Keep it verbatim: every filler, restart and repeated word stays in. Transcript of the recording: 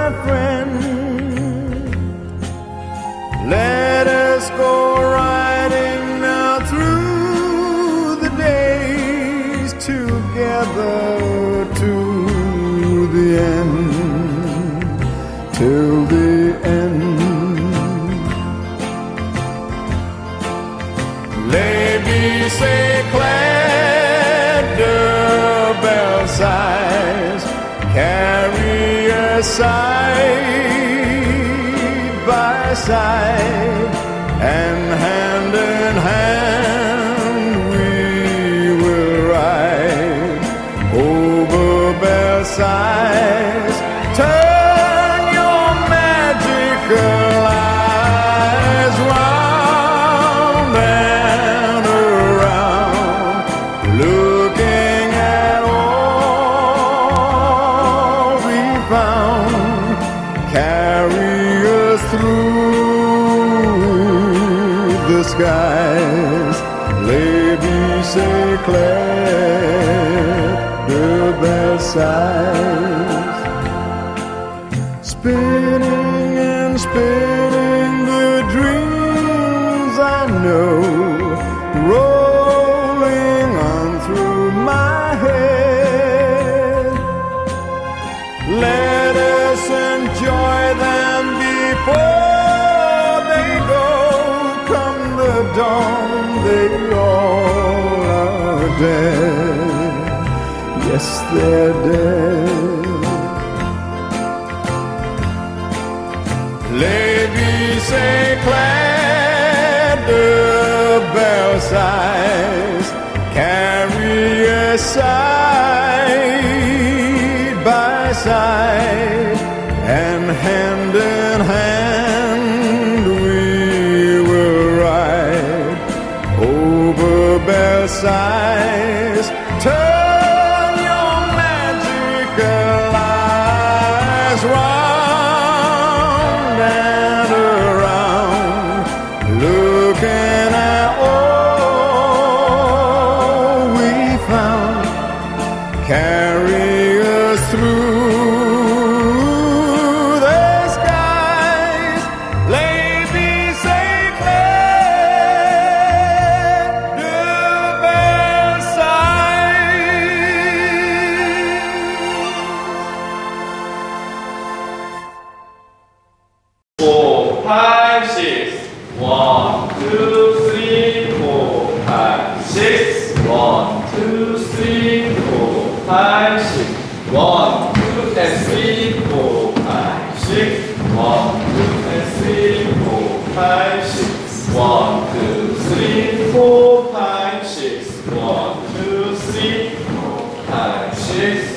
my friend. Let us go riding now through the days together to the end, till the end. Lady, say, clad the bell sighs, carry us side by side, and hand in hand we will ride over Belsize. Turn your magical eyes round and around, looking at all we found. Carry us through the skies, lady, say, clad the Belsize. Spinning and spinning the dreams I know, rolling on through my head. Let us enjoy them before they go. Come the dawn, they all are dead. Yes, they're dead. Lady, say, clad the Belsize, carry us side by side, and hand in hand we will ride over Belsize. Turn your magical eyes round and around, looking at all we found. Carry us through the skies, lady, say, clad the Belsize. Four, five, six. One, two, three, four, five, six. One, two, three, four, five, six. One, two, and three, four, five, six. One, two, and three, four, five, six. One, two, three, four, five, six. One, two, three, four, five, six.